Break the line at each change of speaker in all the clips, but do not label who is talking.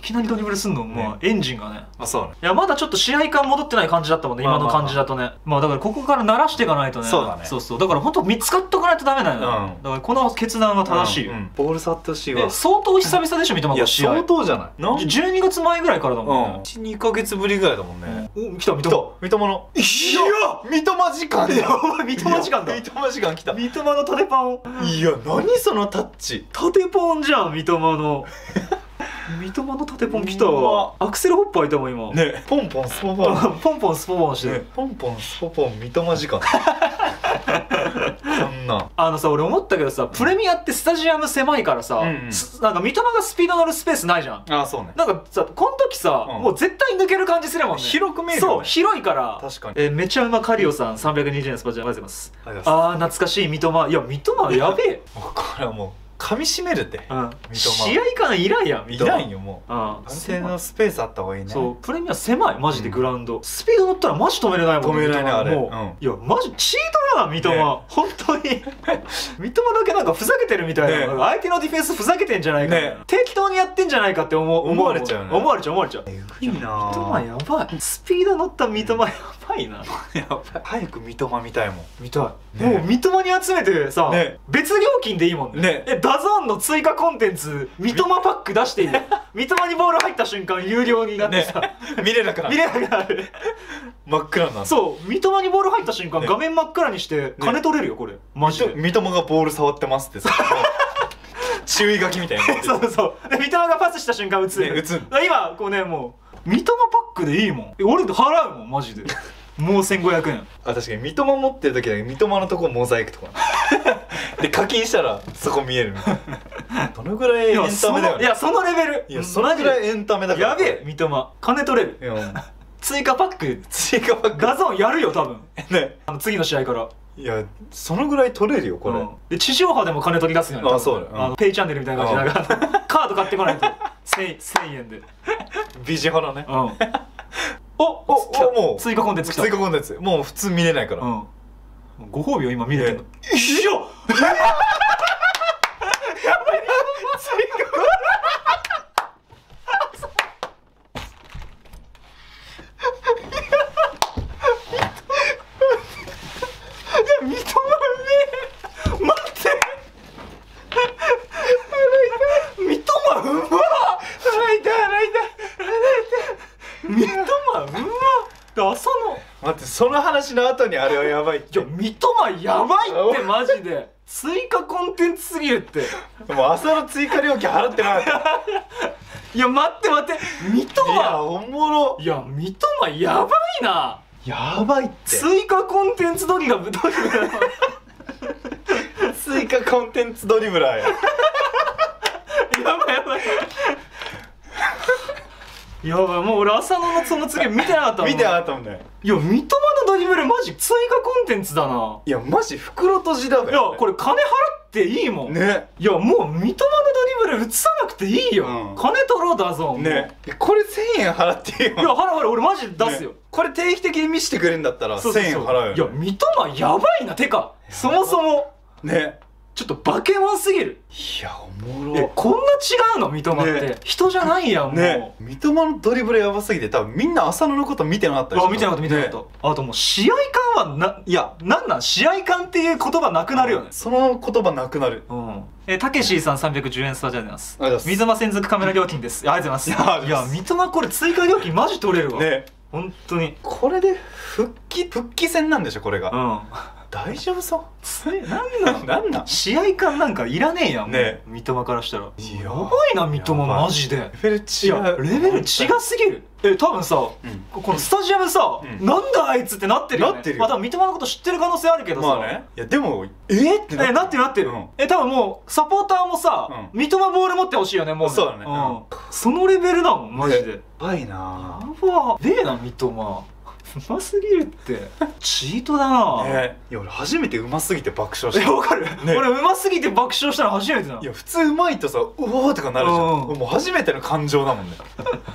きなりドリブルすんの、まあエンジンがね。
あ、そうね。
いやまだちょっと試合感戻ってない感じだったもんね、今の感じだとね。まあだからここから慣らしていかないとね。
そうだね。
そうそう、だから本当見つかっとかないとダメだよね。だからこの決断は正しいよ。
ボール触ってほしいわ。
相当久々でしょ、三笘が試合。
相当じゃない。
12月前ぐらいからだもんね。
1、2ヶ月ぶりぐらいだもんね。
お、来た三笘。
三笘の。いや、三笘時間だ。
やばい、三笘時間だ。
三笘時間来た。
三笘の縦パン。
いや、何そのタッチ。
縦ポンじゃん、三笘の。三笘の縦ポン来たわ。アクセルホップ開いたもん今。
ね、ポンポンスポポン。
ポンポンスポポンしてる。
ポンポンスポポン三笘時間。こんな。
さ、俺思ったけどさ、プレミアってスタジアム狭いからさ、なんか三笘がスピード乗るスペースないじゃん。
あ、そうね。
なんかさ、この時さ、もう絶対抜ける感じするもんね。
広く見える。
そう、広いから。
確かに。
めちゃうまカリオさん320円スパチャありがとうございます。あー、懐かしい三笘。いや、三笘やべえ。
これはもう噛み締めるって。
試合感いらんやん、
いらんよもう。ある程度のスペースあった方がいいね。
そう、プレミア狭い、マジでグラウンド。スピード乗ったらマジ止めれないもん。
止められないあれ。
いや、マジチートだな、三笘。本当に。三笘だけなんかふざけてるみたいな。相手のディフェンスふざけてんじゃないか。適当にやってんじゃないかって思われちゃう。思われちゃう、思われちゃう。
いいな。
三笘やばい。スピード乗った三笘やばいな。
やばい。早く三笘見たいもん。
見たい。もう三笘に集めてさ、別料金でいいもんね。ダゾーンの追加コンテンツ三笘パック出していいよ。三笘にボール入った瞬間有料になってさ、
見れなくなる。
見れなくなる。
真っ暗になる。
そう、三笘にボール入った瞬間画面真っ暗にして金取れるよこれ。マジで。
三笘がボール触ってますってさ、注意書きみたいな。
そうそう。で三笘がパスした瞬間打つ。今こうね、もう三笘パックでいいもん。俺払うもんマジで。もう1500円。
あ、確かに三笘持ってる時だけ三笘のとこモザイクとかで課金したらそこ見えるみたいな。どのぐらいエンタメだよね。
いや、そのレベル。
いや、そのぐらいエンタメだから。
やべえ、三笘金取れる。追加パック画像やるよ多分ね。次の試合から。いや、
そのぐらい取れるよこれ。
で地上波でも金取り出すよね。
あ、そうだよ。
ペイチャンネルみたいな感じでカード買ってこないと1000円で。
ビジホラね。
もう追加コンテンツ来た。
追加コンテンツもう普通見れないから。
ご褒美を今見れてるの。よいしょ。
待って、その話の後にあれはやばいって。
三笘やばいってマジで。追加コンテンツすぎるって。
もう朝の追加料金払ってなかった。
いや待って待って、三笘。い
やおもろ。
いや三笘やばいな。
やばいって。
追加コンテンツドリブラー。
追加コンテンツドリブラーや。
やばいやばい。やばい、もう俺浅野のその次見てなかったもん。
見てなかったもんね。
いや、三笘のドリブルマジ追加コンテンツだな。
いや、マジ袋閉じだべ。
いや、これ金払っていいもんね。いや、もう三笘のドリブル映さなくていいよ。金取ろうだぞ
ね。これ1000円払っていいよ。
いや、払う、俺マジで出すよ。
これ定期的に見せてくれるんだったら1000円払うよ。
いや、三笘やばいな。てかそもそもね、ちょっとバケモンすぎる。
いや、おもろ。
こんな違うの三笘って。人じゃないやんもう。
三笘のドリブルやばすぎて多分みんな浅野のこと見てなかったでしょ。
見てなかった見てなかった。あともう試合感はいや、なん試合感っていう言葉なくなるよね。
その言葉なくなる。
たけしーさん310円スタジアムです。三笘専属カメラ料金です。ありがとうございます。いや、三笘これ追加料金マジ取れるわ。ね、本当に。これで復帰戦なんでしょこれが。大丈夫そう？なんなん試合感なんかいらねえやんね。三笘からしたらやばいな三笘マジで。レベル違う。レベル違すぎる。多分さ、このスタジアムさ、なんだあいつってなってるよね。まあ多分三笘のこと知ってる可能性あるけどさ。いやでもってなってるなってる。多分もうサポーターもさ、三笘ボール持ってほしいよねもう。そうだね。そのレベルだもんマジで。やばいな。やばべえな三笘。うますぎるってチートだな。いや俺初めてうますぎて爆笑した。わかる。俺うますぎて爆笑したの初めてだ。いや普通うまいとさうおーとかなるじゃん。もう初めての感情だもんね。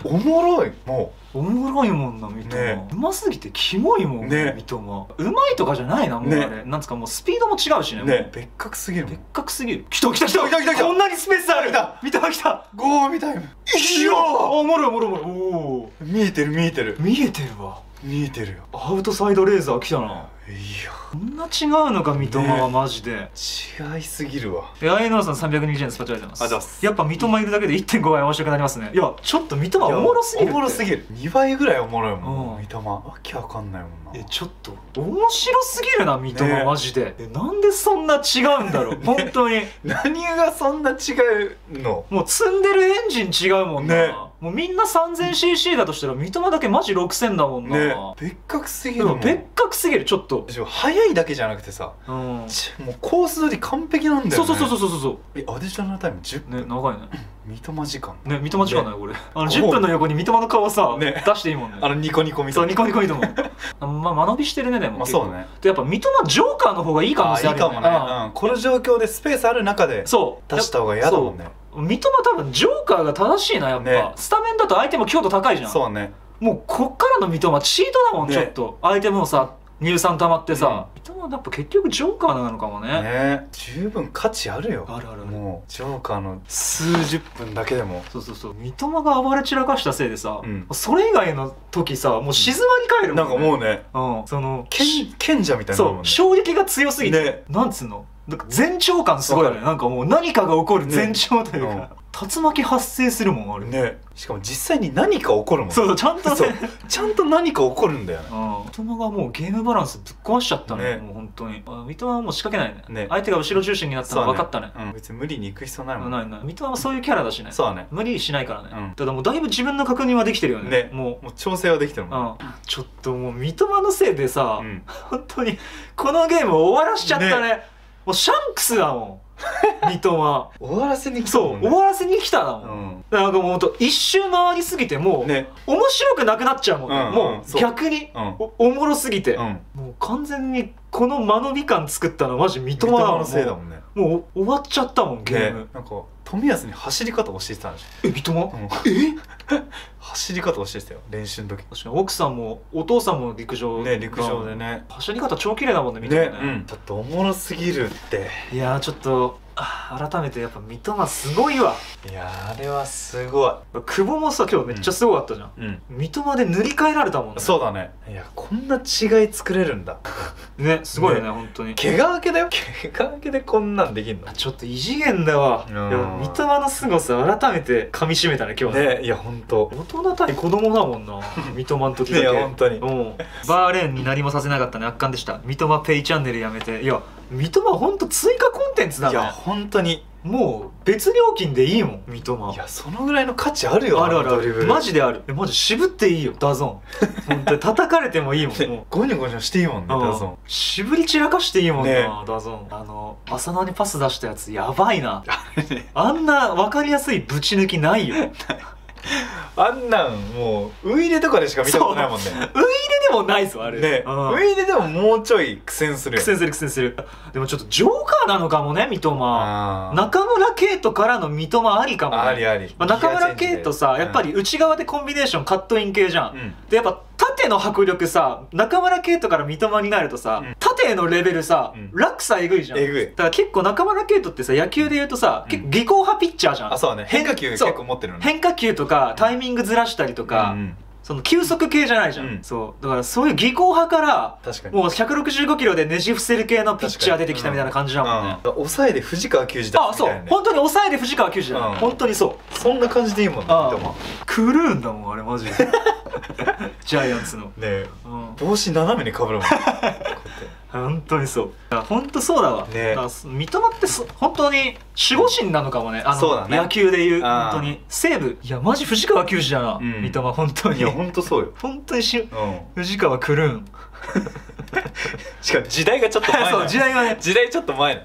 おもろい。も
おもろいもんな三笘、うますぎてキモいもんね。三笘うまいとかじゃないな、もうあれなんつかもうスピードも違うしね。
別格すぎる。
別格すぎる。来た来た来た来た来た。こんなにスペースある。三笘来た。
ゴーみたいな。
いやおもろいおもろいおもろい。おお
見えてる見えてる
見えてるわ。
見えてるよ。
アウトサイドレーザー来たな。いやこんな違うのか三笘はマジで
違いすぎるわ。
AINOさん320円スパチャありがとうございます。やっぱ三笘いるだけで 1.5 倍面白くなりますね。いやちょっと三笘おもろすぎる。
おもろすぎる。2倍ぐらいおもろいもん三笘。わけわかんないもんな。
ちょっと面白すぎるな三笘マジで。なんでそんな違うんだろう本当に。
何がそんな違うの。
もう積んでるエンジン違うもんな。もうみんな 3000cc だとしたら三笘だけマジ6000だもんな。
別格すぎるもん。
別格すぎる。ちょっと
速いだけじゃなくてさ、もうコース取り完璧なんだよね。そうアディショナルタイム10分。
長いね。
三笘時間
ね。三笘時間だよこれ。10分の横に三笘の顔さ出していいもんね。
ニコニコ三笘。
そうニコニコ三笘。まあ間延びしてるねでも。
そうね。
でやっぱ三笘ジョーカーの方がいいかもしれない。
いいかもね。この状況でスペースある中で出した方が嫌だもんね。
三笘多分ジョーカーが正しいなやっぱ。スタメンだと相手も強度高いじゃん。
そうね。
もうこっからの三笘チートだもんちょっと。相手もさ乳酸溜まってさ、三笘はやっぱ結局ジョーカーなのかもね。
十分価値あるよ。
あるある。
もうジョーカーの数十分だけでも。
そう三笘が暴れ散らかしたせいでさ、それ以外の時さもう静まり返るもんね。
なんかもうね、
その
賢者みたいなもんね。
衝撃が強すぎて、なんつうの前兆感すごいよね。なんかもう何かが起こる前兆というか、竜巻発生するもんあるね。
しかも実際に何か起こるもん。
そうちゃんとね、
ちゃんと何か起こるんだよね。
三笘がもうゲームバランスぶっ壊しちゃったね。もう本当に三笘はもう仕掛けないね。相手が後ろ重心になったの分かったね。
別に無理に行く必要ないもん。
ない三笘はそういうキャラだしね。
そうね。
無理しないからね。ただもうだいぶ自分の確認はできてるよね。
もう調整はできてるもん。
ちょっともう三笘のせいでさ、本当にこのゲームを終わらしちゃったね。もうシャンクスだもん三笘。
終わらせに来たもんね。
終わらせに来ただもん。なんかもうほんと一周回りすぎてもう面白くなくなっちゃうもんね。もう逆におもろすぎてもう完全にこの間延び感作ったのはマジ三笘のせいだもんね。もう終わっちゃったもんゲーム。
なんか冨安に走り方教えてたんでしょ。
三笘
走り方教えてたよ練習の時。
確かに奥さんもお父さんも陸上
ね。陸上でね。
走り方超綺麗だもんね三笘ね。
ちょっとおもろすぎるって。い
やちょっと改めてやっぱ三笘すごいわ。
いやあれはすごい。
久保もさ今日めっちゃすごかったじゃん。三笘で塗り替えられたもんね。
そうだね。いやこんな違い作れるんだ
ね。すごいよね本当に。
怪我明けだよ。怪我明けでこんなんできんの。
ちょっと異次元だわ。いや三笘の凄さ改めて噛み締めたね今日ね。
いや本当
大人対子供だもんな三笘の時だけ。
いや本当に
バーレーンに何もさせなかったね。圧巻でした。三笘ペイチャンネルやめて。いや三笘ほんと追加コンテンツだね。
いや本当に
もう別料金でいいもん三笘。
いやそのぐらいの価値あるよ。
あるあるある。マジである。マジ渋っていいよダゾン。本当に叩かれてもいいもん。
ゴニョゴニョしていいもんねダゾン。
渋り散らかしていいもんなダゾン。浅野にパス出したやつやばいな。あんな分かりやすいぶち抜きないよ。
あんなんもうウイイレとかでしか見たことないもんね。
ウイイレでもないぞあれ。
ねウイイレでももうちょい苦戦するよ。
苦戦する。でもちょっとジョーカーなのかもね三笘。中村敬斗からの三笘ありかもね。
ありあり。
中村敬斗さやっぱり内側でコンビネーションカットイン系じゃん。でやっぱ縦の迫力さ中村敬斗から三笘になるとさ縦のレベルさ落差えぐいじゃん。だから結構中村敬斗ってさ野球で言うとさ結構技巧派ピッチャーじゃん。
あそうね。変化球結構持ってるのね。
変化球とかタイミングずらしたりとかその球速系じゃないじゃん。そうだからそういう技巧派からもう165キロでねじ伏せる系のピッチャー出てきたみたいな感じだもんね。
抑えで藤川球児だ。
あそう本当に抑えで藤川球児だ。本当にそう。
そんな感じでいいもんね。
クルーンだもんあれマジで。ジャイアンツの
ね帽子斜めにかぶるもん。
本当にそう。本当そうだわ。三笘って本当に守護神なのかもね。野球でいう本当に西武。いやマジ藤川球児だな三笘本当に。
いや本当そうよ。
本当に藤川クルーン。
しかも時代がちょっと前。
そう時代がね
時代ちょっと前。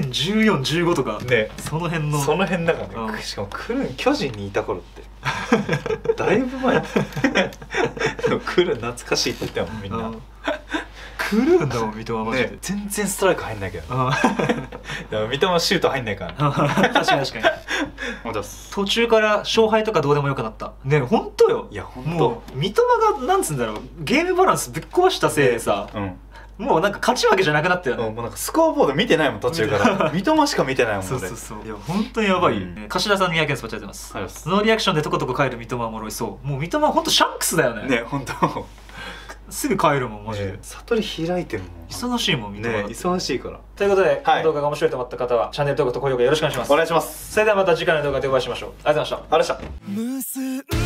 2014、15とかねその辺
だからね。しかもクルーン巨人にいた頃ってだいぶ前。クルーン懐かしいって言ってたもんみんな。
クルーンだもん三笘マジで。
全然ストライク入んないけど。三笘シュート入んないから。
確かに。 途中から勝敗とかどうでもよくなったね。ほんとよ。
いやほんと
もう三笘がなんつうんだろう、ゲームバランスぶっ壊したせいでさ、もうなんか勝ち負けじゃなくなったよね。
もうなんかスコアボード見てないもん途中から三笘しか見てないもん。
そうそうそう。いや本当にやばいよ。柏田さん200円スパチャってます。ノーリアクションでとことこ帰る三笘おもろい。そう、もう三笘ほんとシャンクスだよね。
ね、ほんと
すぐ帰るもんマジで。
悟り開いてるもん。
忙しいもん三笘。
ね、忙しいから。
ということで、この動画が面白いと思った方はチャンネル登録と高評価よろしくお願いします。
お願いします。
それではまた次回の動画でお会いしましょう。ありがとうございました。
ありがとうございました。